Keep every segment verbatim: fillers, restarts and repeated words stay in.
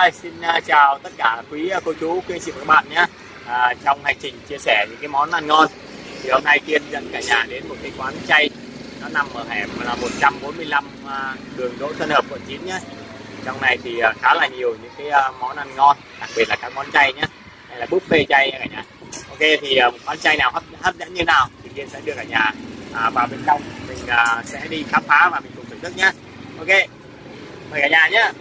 Rồi, xin uh, chào tất cả quý uh, cô chú, quý anh chị và các bạn nhé. À, trong hành trình chia sẻ những cái món ăn ngon thì hôm nay Kiên dẫn cả nhà đến một cái quán chay. Nó nằm ở hẻm là một trăm bốn mươi lăm uh, đường Đỗ Xuân Hợp, quận chín nhé. Trong này thì uh, khá là nhiều những cái uh, món ăn ngon, đặc biệt là các món chay nhé. Đây là buffet chay nha cả nhà. Ok, thì uh, món chay nào hấp, hấp dẫn như nào thì Kiên sẽ đưa cả nhà uh, vào bên trong. Mình uh, sẽ đi khám phá và mình cùng thưởng thức nhé. Ok, mời cả nhà nhé.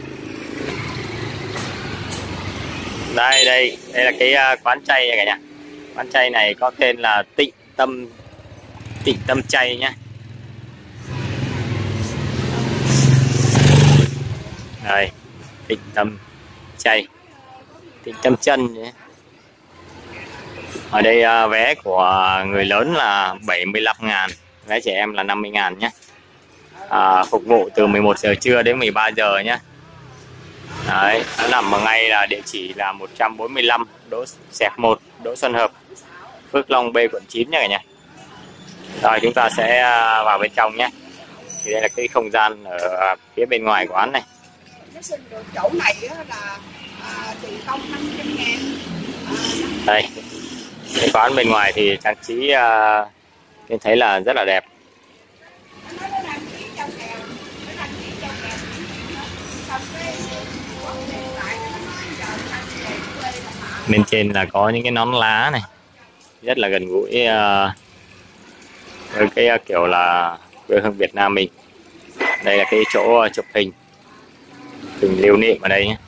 Đây đây đây là cái quán chay này cả nhà. Quán chay này có tên là Tịnh Tâm Tịnh Tâm Chay nhá. Đây, Tịnh Tâm Chay, Tịnh Tâm Chân nhé. Ở đây vé của người lớn là bảy mươi lăm ngàn, vé trẻ em là năm mươi ngàn nhé. À, phục vụ từ mười một giờ trưa đến mười ba giờ nhé. Đấy, nó nằm ở ngay là địa chỉ là một trăm bốn mươi lăm Đỗ Xẹt một, Đỗ Xuân Hợp, Phước Long B, quận chín nha cả nhà. Rồi chúng ta sẽ vào bên trong nhé. Thì đây là cái không gian ở phía bên ngoài quán này. Chỗ này là tiền công năm trăm ngàn. Đây, cái quán bên ngoài thì trang trí uh, thấy là rất là đẹp. Bên trên là có những cái nón lá này, rất là gần gũi uh, với cái uh, kiểu là quê hương Việt Nam mình. Đây là cái chỗ uh, chụp hình, hình lưu niệm ở đây nhé.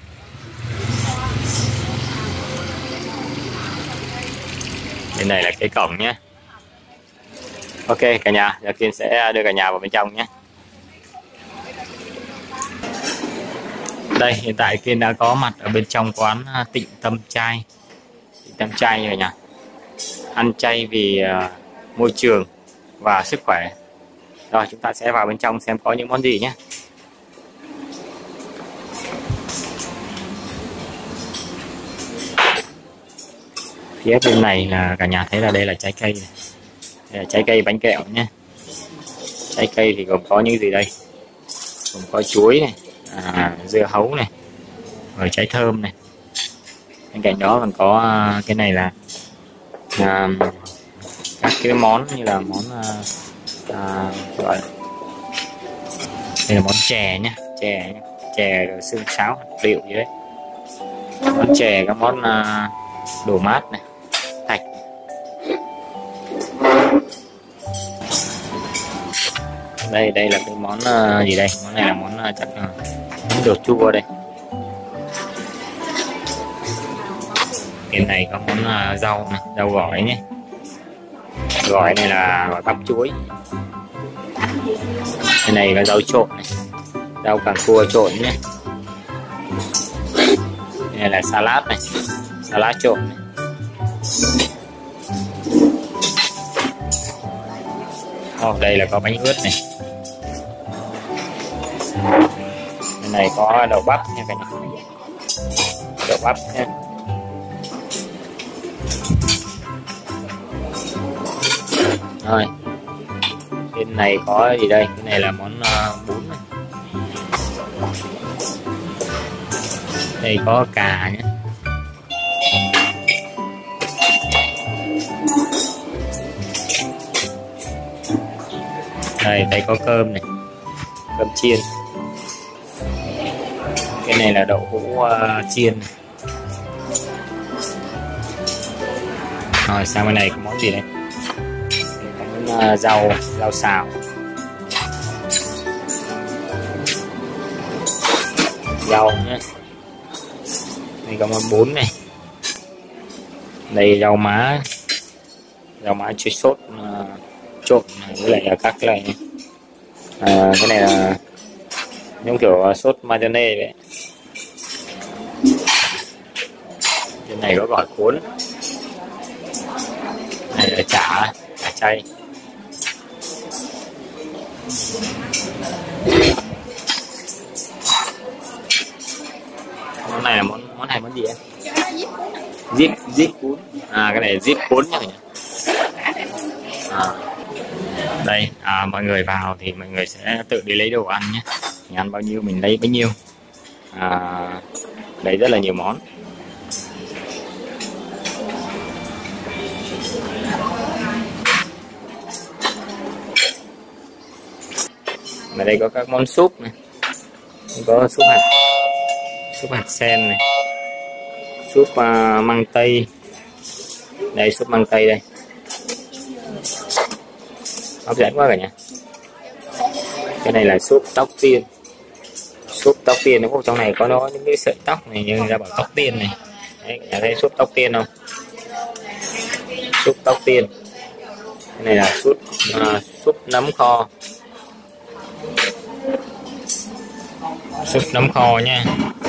Bên này là cái cổng nhé. Ok cả nhà, giờ Kiên sẽ đưa cả nhà vào bên trong nhé. Đây, hiện tại Kiên đã có mặt ở bên trong quán Tịnh Tâm Chay. Tịnh Tâm Chay rồi nhỉ. Ăn chay vì uh, môi trường và sức khỏe. Rồi chúng ta sẽ vào bên trong xem có những món gì nhé. Phía bên này là cả nhà thấy là đây là trái cây này. Đây là trái cây bánh kẹo nhé. Trái cây thì gồm có những gì đây? Gồm có chuối này, à, dưa hấu này, rồi trái thơm này. Bên cạnh đó còn có uh, cái này là uh, các cái món như là món uh, uh, gọi đây là món chè nhé, chè nhé. Chè rồi xương sáo hạt liệu gì đấy. Món chè, các món uh, đồ mát này, thạch. Đây đây là cái món uh, gì đây? Món này là món uh, chắc uh, đồ chua đây. Bên này có món uh, rau này, rau gỏi nhé. Gỏi này là gỏi bắp chuối. Cái này là rau trộn này, rau càng cua trộn nhé. Đây là salad này, salad trộn này. Oh, đây là có bánh ướt này. Bên này có đậu bắp nha cả nhà. Đậu bắp nha. Rồi. Bên này có gì đây? Cái này là món uh, bún này. Đây có cà nhé. Đây, đây có cơm này, cơm chiên. Cái này là đậu hũ uh, chiên này. Rồi sang bên này có món gì đây? Đây có món uh, rau, rau xào. Rau nhé. Đây có món bún này. Đây rau má, rau má chuối sốt uh, trộn với lại các cái này. À, cái này là giống kiểu sốt mayonnaise đấy. Trên này có gỏi cuốn. Này là chả, chả chay. Món này là món món này món gì em? Zip zip cuốn. À cái này zip cuốn nhá. À. Đây, à, mọi người vào thì mọi người sẽ tự đi lấy đồ ăn nhé. Mình ăn bao nhiêu mình lấy bấy nhiêu. à, đầy rất là nhiều món. Ở đây có các món súp này, có súp hạt súp hạt sen này, súp uh, măng tây. Đây súp măng tây đây, hấp dẫn quá cả nhà. Cái này là súp tóc tiên. Súp tóc tiên đúng không? Trong này có nó những cái sợi tóc này, như ra bảo tóc tiên này. Đấy, nhà thấy súp tóc tiên không? Súp tóc tiên. Cái này là súp uh, súp nấm kho. Súp nấm kho nha.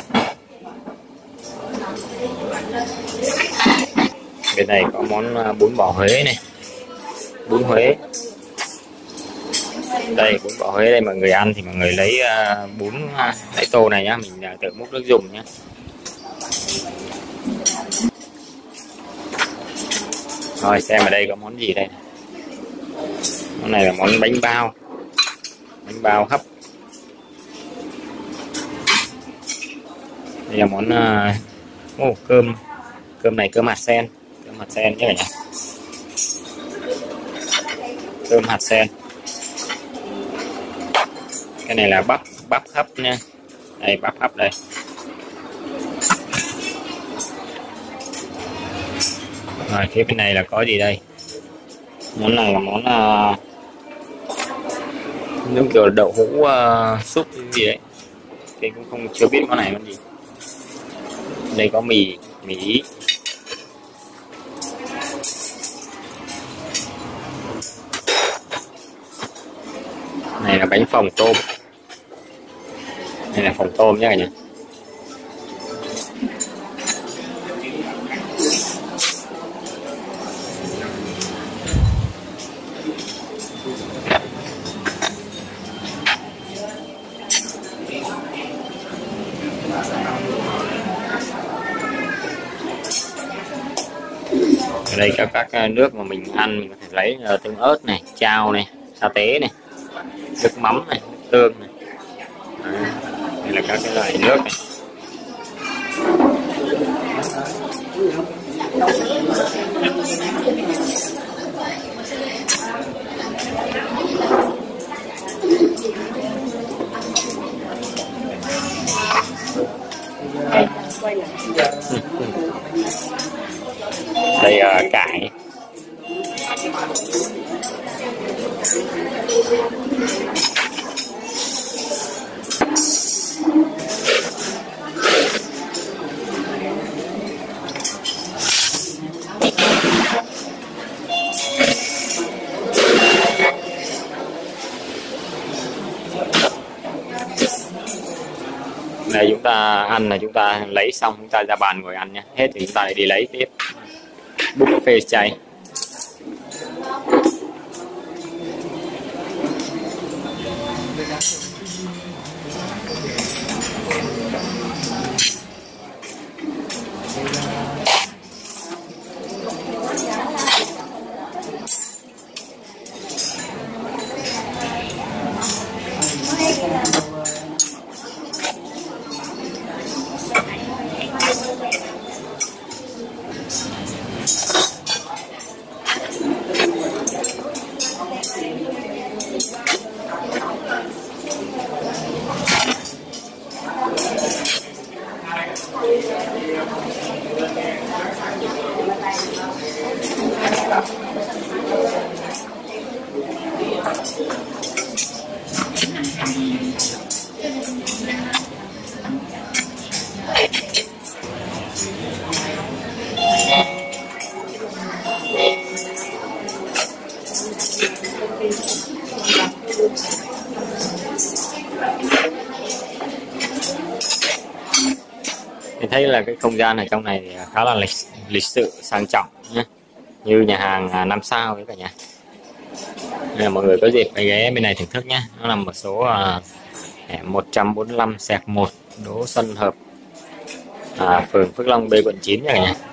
Bên này có món uh, bún bò Huế này. Bún Huế. Đây bún bò Huế đây, mọi người ăn thì mọi người lấy uh, bún uh, lấy tô này nhá, mình uh, tự múc nước dùng nhá. Rồi xem ở đây có món gì đây. Món này là món bánh bao. Bánh bao hấp. Đây là món uh, oh, cơm. Cơm này cơm hạt sen. Cơm hạt sen nhé cả nhà. Cơm hạt sen. Cái này là bắp bắp hấp nha. Đây bắp hấp đây. Rồi phía bên này là có gì đây? Món này là món uh, giống kiểu đậu hũ uh, súp gì đấy. Thì cũng không chưa biết món này món gì. Đây có mì mì Ý. Này là bánh phồng tôm. Đây là phồng tôm nhé cả nhà. Ở đây có các nước mà mình ăn mình có thể lấy tương ớt này, chao này, sa tế này, nước mắm này, nước tương này. Đấy, đây là các cái loại nước này. Đây uh, cải. Này chúng ta ăn là chúng ta lấy xong chúng ta ra bàn ngồi ăn nha, hết thì chúng ta lại đi lấy tiếp. Buffet chay. Mình thấy là cái không gian ở trong này khá là lịch, lịch sự sang trọng nhé, như nhà hàng năm sao với cả nhà. Nên là mọi người có dịp phải ghé bên này thưởng thức nhé. Nó nằm ở số uh, một trăm bốn mươi lăm xẹt một Đỗ Xuân Hợp, à, phường Phước Long B, quận chín nha cả nhà.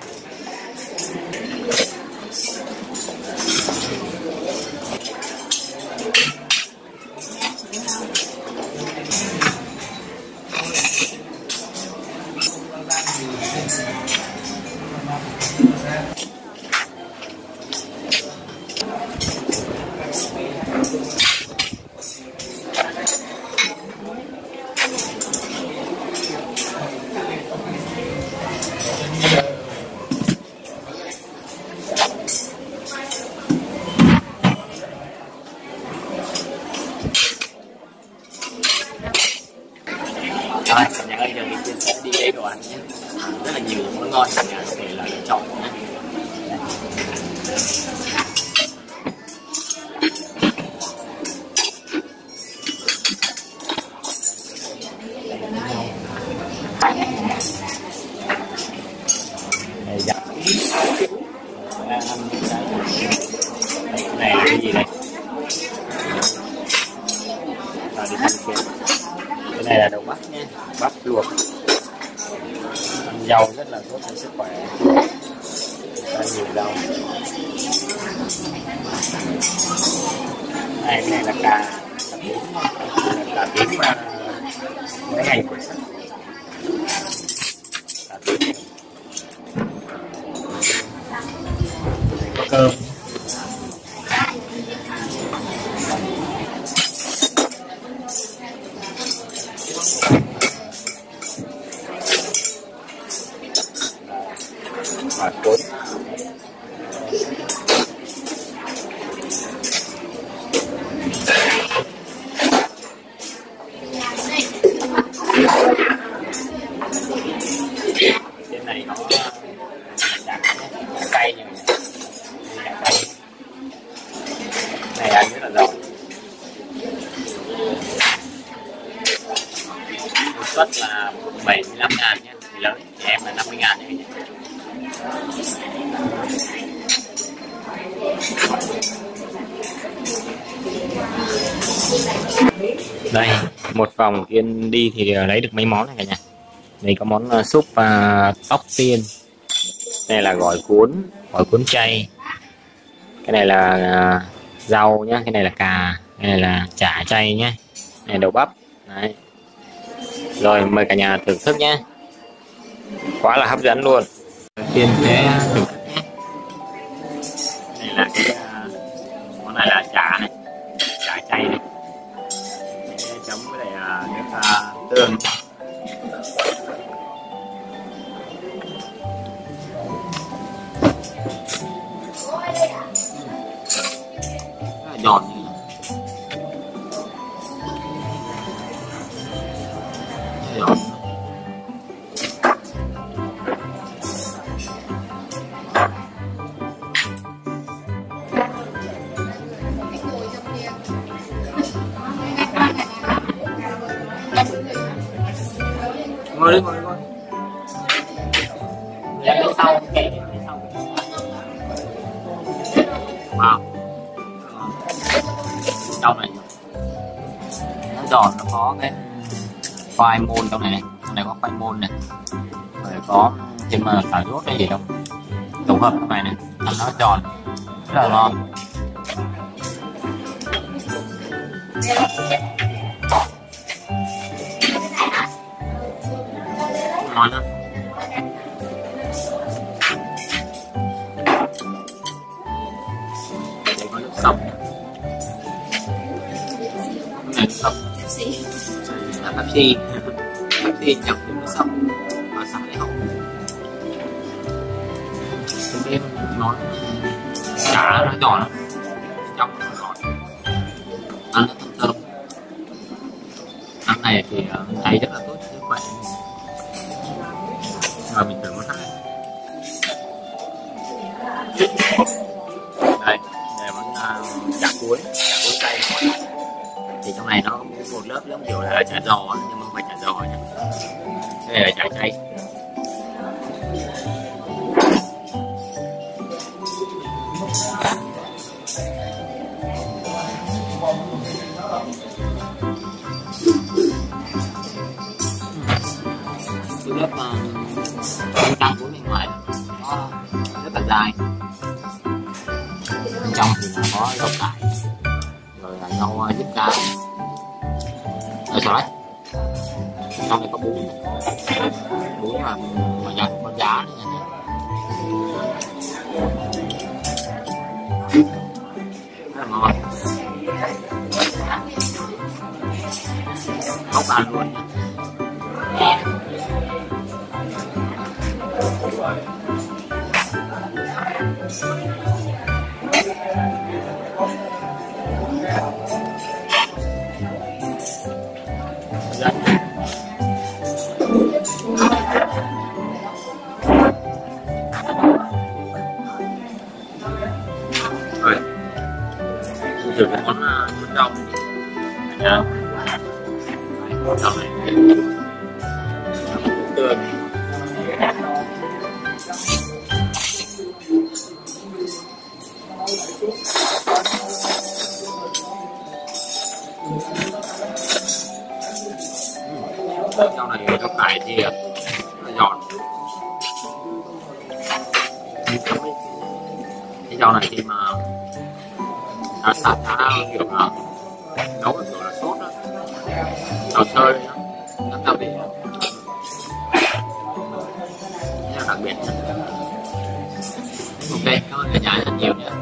Rồi, nhà ơi, giờ mình sẽ đi lấy đồ ăn nhé. Rất là nhiều món ngon, nhà có thể là lựa chọn nhé. Đây, dạ. Đang ăn những cái này là cái gì đây? Rồi đi ăn kia. Cái này là đậu bắp nhé, bắp luộc, ăn rau rất là tốt cho sức khỏe, ăn nhiều rau. Này, cái này là cà cà tím, cà tím mà mấy ngày của cà tím, có cơm. Và cuốn trên này nó chả cay như chả cay này ăn rất là giòn. Suất là bảy mươi lăm ngàn nhé, người lớn, trẻ em là năm mươi ngàn nhé. Đây, một vòng Kiên đi thì lấy được mấy món này cả nhà. Đây có món uh, súp uh, tóc tiên. Đây là gỏi cuốn, gỏi cuốn chay. Cái này là uh, rau nhá, cái này là cà, cái này là chả chay nhé. Cái này đậu bắp. Đấy. Rồi mời cả nhà thưởng thức nhé. Quá là hấp dẫn luôn. Tiên sẽ thưởng thức nhé. Đây là cái uh, món này là chả này, chả chay này. Chấm với lại uh, nước uh, tương. Rất là giòn như này. Giòn. Ngồi đi, ngồi đi, ngồi. Dạ, phía sau, kệ phía sau. Wow. Trong này nó giòn, nó có cái khoai môn trong này này, trong này có khoai môn này, rồi có thêm mà cà rốt cái gì đâu, tổng hợp trong này này, ăn nó giòn, rất là ngon. Ngon lắm. Đây có nước sông. Cái này nước sông. Là Pepsi. Pepsi nhập từ nước sông và sẵn để hậu. Cái đêm nó chả nó giòn lắm. Trong nó ngọt. Ăn nó thơm thơm. Ăn này thì thấy rất là tốt cho sức khỏe. Rồi mình thử một hai. Đây, đây món uh, chả cuốn, chả cuốn cay. Thì trong này nó có một lớp giống kiểu là chả giò á, nhưng mà không phải chả giò nhá. Đây là chả chay. Cái lớp uh, trắng cuốn bên ngoài nó rất là dài. Bên trong thì là có rau cải, rồi là rau diếp cá, rồi sao đấy, Trong này có bún, bún là mà giá có giá nữa nha. Rất là ngon, không ăn luôn. Rồi, thử cái món món rau nha. Rau này tươi. Rau này rau cải thì giòn. Cái rau này khi mà nó sạch nó kiểu là nấu kiểu là sốt đó, xào xơi đó, nó gia vị rất là đặc biệt. Ok, cảm ơn cả nhà rất nhiều nhé.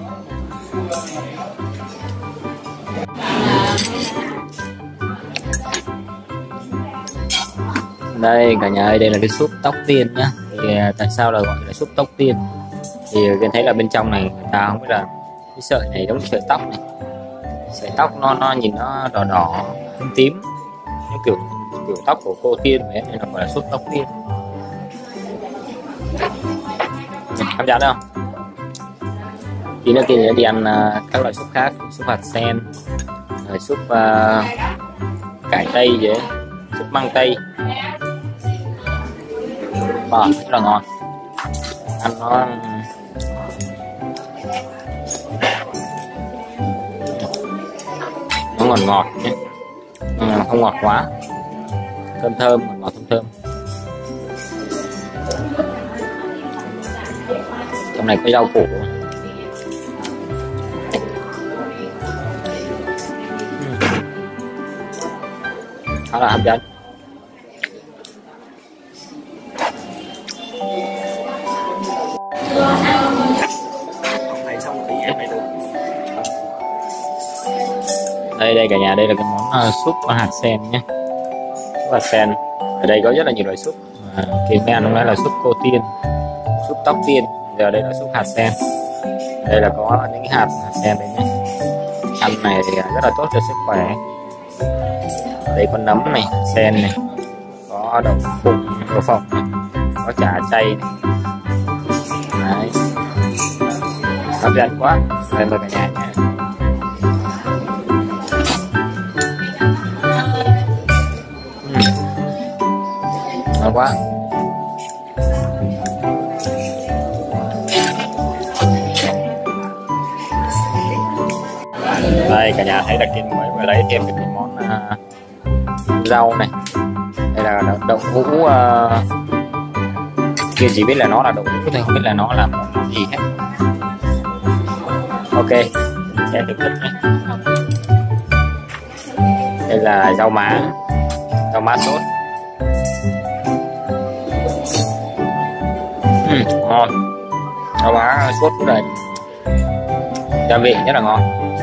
Đây cả nhà ơi, đây là cái súp tóc tiên nhá. Thì tại sao là gọi là súp tóc tiên? Thì Kiên thấy là bên trong này người ta không biết là cái sợi này giống như sợi tóc này, sợi tóc nó nó nhìn nó đỏ đỏ tím tím, như kiểu kiểu tóc của cô tiên vậy nên nó gọi là súp tóc tiên. Hấp dẫn không? Tí nữa Kiên sẽ đi ăn uh, các loại súp khác, súp hạt sen, rồi súp uh, cải tây vậy, súp măng tây. Wow, rất là ngon, ăn nó nó ngọt ngọt nhé, à, không ngọt quá, thơm thơm, ngọt ngọt thơm thơm. Trong này có rau củ, khá là hấp dẫn. Đây đây cả nhà, đây là cái món uh, súp hạt sen nhé, súp hạt sen. Ở đây có rất là nhiều loại súp. À, Kiên mới ăn hôm nay là súp cô tiên, súp tóc tiên, giờ đây là súp hạt sen. Đây là có những cái hạt hạt sen đây nhé. Ăn này thì rất là tốt cho sức khỏe. Ở đây có nấm này, sen này, có đậu phụng, đậu phộng này, có chả chay này. Đấy, hấp dẫn quá. Đây mời cả nhà nhé. Ngon quá. Đây cả nhà thấy là Kiên mới vừa lấy thêm cái món uh, rau này. Đây là đậu, đậu hũ. Uh, Kiên chỉ biết là nó là đậu hũ thôi, không biết là nó là món gì hết. Ok, sẽ thưởng thức nhé. Đây là rau má, rau má sốt. Uhm, ngon, rau má sốt của đây, gia vị rất là ngon.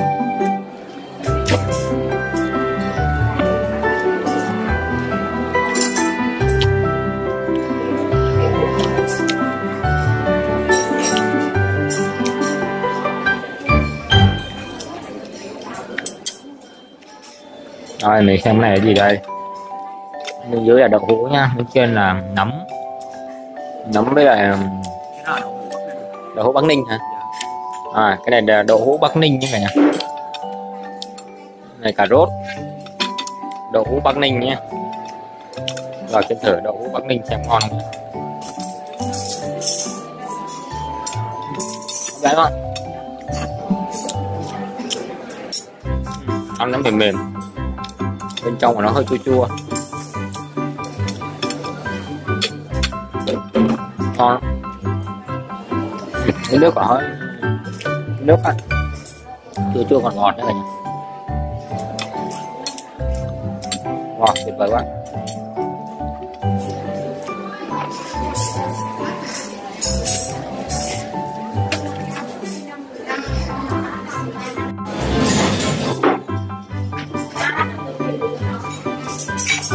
Rồi mình xem cái này là gì đây. Bên dưới là đậu hũ nha, bên trên là nấm, nấm với lại đậu hũ Bắc Ninh hả? À, cái này là đậu hũ Bắc Ninh nhé cả nhà. Này cà rốt, đậu hũ Bắc Ninh nhé. Rồi Kiên thử đậu hũ Bắc Ninh xem ngon không. Đấy ngon, ăn nó mềm mềm, bên trong của nó hơi chua chua, ngon. Cái nước của nó, cái nước á, chua chua còn ngọt nữa cả nhà. Wow, tuyệt vời quá.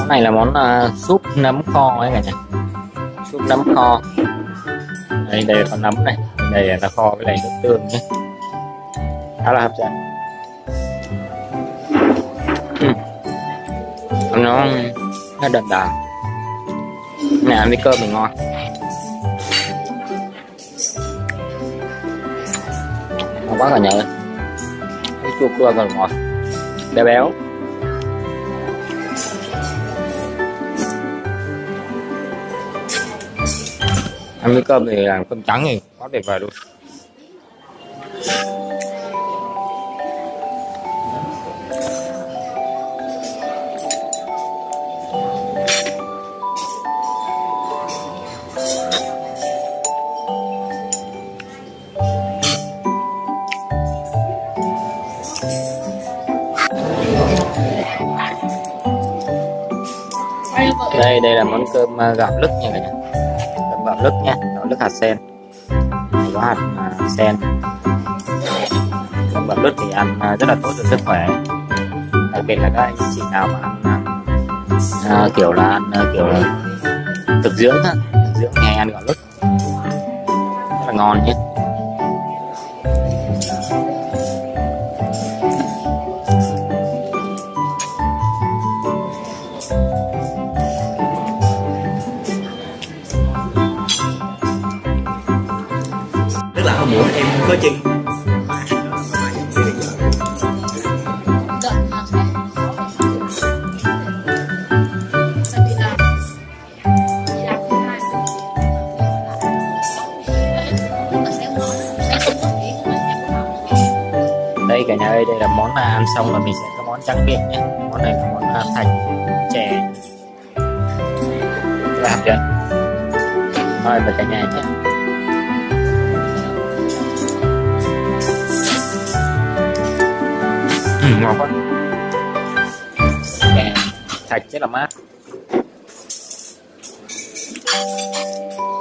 Món này là món uh, súp nấm kho ấy cả nhà, súp nấm kho. Đây đây là con nấm này, đây là ta kho với lại nước tương nhé, khá là hấp dẫn. Ừ. Nó nó đậm đà, này ăn với cơm thì ngon. Ngon quá cả nhà ơi, cái chua chua còn ngọt, béo béo. Ăn với cơm thì làm cơm trắng thì quá tuyệt vời luôn. Đây đây là món cơm gạo lứt nha cả nhà, cơm gạo lứt nha, gạo lứt hạt sen, có hạt uh, sen. Cơm gạo lứt thì ăn uh, rất là tốt cho sức khỏe, đặc biệt là các anh chị nào mà ăn uh, kiểu là ăn uh, kiểu là thực dưỡng á, thực dưỡng thì hay ăn gạo lứt rất là ngon nhé. Là hôm bữa em có chân đây cả nhà ơi, đây là món mà ăn xong là mình sẽ có món tráng miệng nhé. Món này là món thạch chè và hấp dẫn. Mời cả nhà nhé. Ừ, ngon quá. Chè thạch rất là mát.